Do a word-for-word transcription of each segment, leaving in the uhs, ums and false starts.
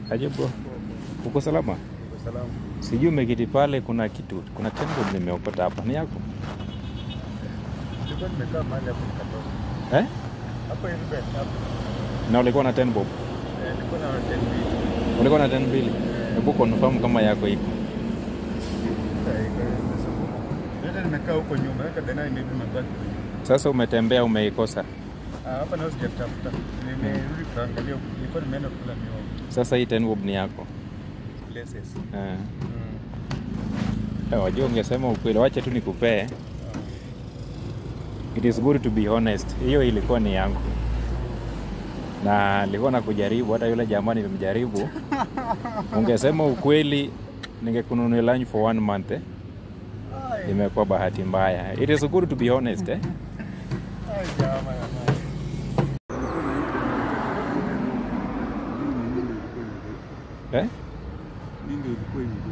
Aje bro. Uko salama? Uko salama. Sijui umekiti pale kuna kitu, kuna tembo nimeokota hapa. Ni yako? Nilikuwa nimekaa mahali hapo nikatoka. Eh? Hapo hivi bed hapo. Na ulikuwa na ten bob? Eh, nilikuwa na ten mbili. Ulikuwa na ten mbili? Hebu confirm kama yako ipo. Ndio nimekaa huko nyuma, hata dena maybe mabaki. Sasa umetembea umeikosa. Ah, hapa na usijatafuta. Nimerudi kuangalia, nilikuwa nimeenda kula miwa. Sasa hii ten bob ni yako. Places. Eh. Eh, wajua ungesema ukweli, wacha tu nikupee. It is good to be honest. Hiyo ilikuwa ni yangu. Na nilikuwa na kujaribu, hata yule jamaa nilimjaribu. Ungesema ukweli ningekununulia lunch for one month. Eh? Imekuwa bahati mbaya. It is good to be honest, eh? Ai jamaa. Eh? Ndio ilikuwa hivi.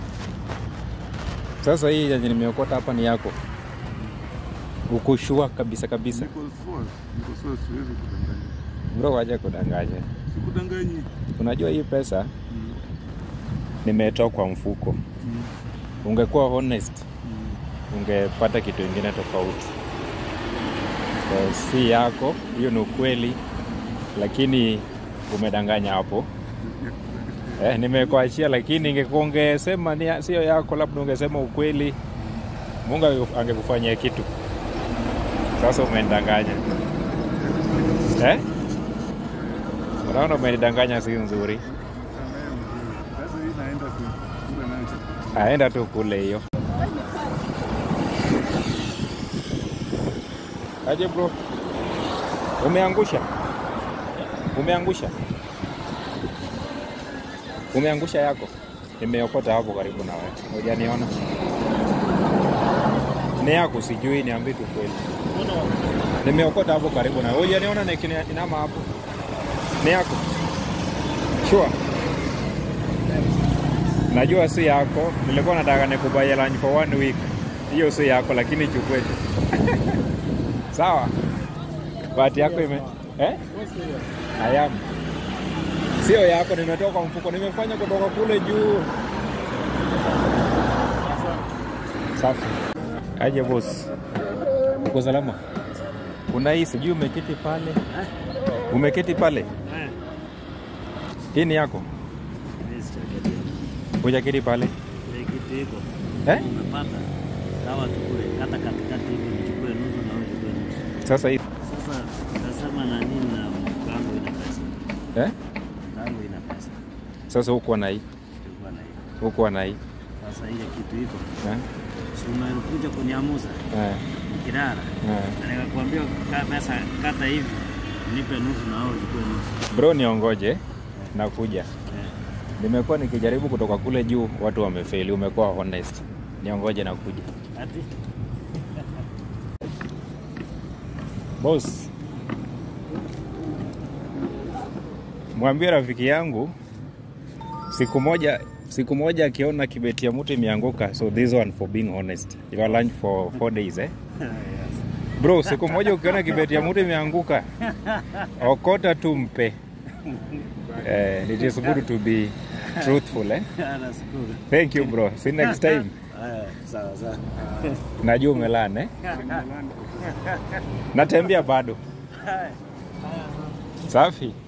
Sasa hii yenye nimeokota hapa ni yako. Uko sure kabisa kabisa. Niko sure, niko sure siwezi kudanganya. Bro, waje kudanganya. Sikudanganyi. Unajua hii pesa Mm. nimetoa kwa mfuko. Mm. Ungekuwa honest, Mm. ungepata kitu kingine tofauti. So, si yako, hiyo ni ukweli, lakini umedanganya hapo. Eh, nimekuachia, lakini ingekuongesema ni sio yako, labda ungesema ukweli, Mungu angekufanyia kitu. Sasa umedanganya. Eh? Unaona umedanganya, si nzuri. Sasa hii naenda tu kula nacho. Aenda tu kule hiyo. Aje bro. Umeangusha? Umeangusha? Umeangusha yako? Nimeokota hapo karibu na wewe. Hujaniona? Ni yako sijui, niambie tu kweli. Nimeokota hapo karibu na wewe. Hujaniona na inama hapo? Ni yako? Sure. Najua si yako. Nilikuwa nataka nikubaye lunch for one week. Hiyo si yako, lakini chukue. Sawa? Bahati yako ime eh? Ayam. Sio yako, nimetoka mfuko, nimefanya kutoka kule juu. Safi. Aje boss. Uko salama? Kuna hii sijui umeketi pale. Umeketi pale? Hii ni yako? Kuja kiti pale. Kiti iko. Eh? Unapata. Sawa tukule. Kata katikati hivi nichukue nusu na wewe uchukue nusu. Sasa hii. Sasa utasema na nini na mkango ina pesa? Eh? Mkango ina pesa. Sasa huko na hii. Huko na hii. Huko na hii. Sasa ile kitu iko. Eh? Si umekuja kuniamuza. Eh. Nikirara. Eh. Nikakwambia pesa kata hivi. Nipe nusu na wewe uchukue nusu. Bro, niongoje. Nakuja. Eh. Nimekuwa nikijaribu kutoka kule juu, watu wamefeli. Umekuwa honest. Niongoje na kuja. Ati? Boss. Mwambie rafiki yangu siku moja siku moja akiona kibeti ya mtu imeanguka, so this one for being honest. You are lunch for four days, eh? Yes. Bro, siku moja ukiona kibeti ya mtu imeanguka, okota tu mpe. Eh, it is good to be truthful, eh? Thank you bro. See you next time. Sawa sawa. Najua umelana, eh? Natembea bado. Safi.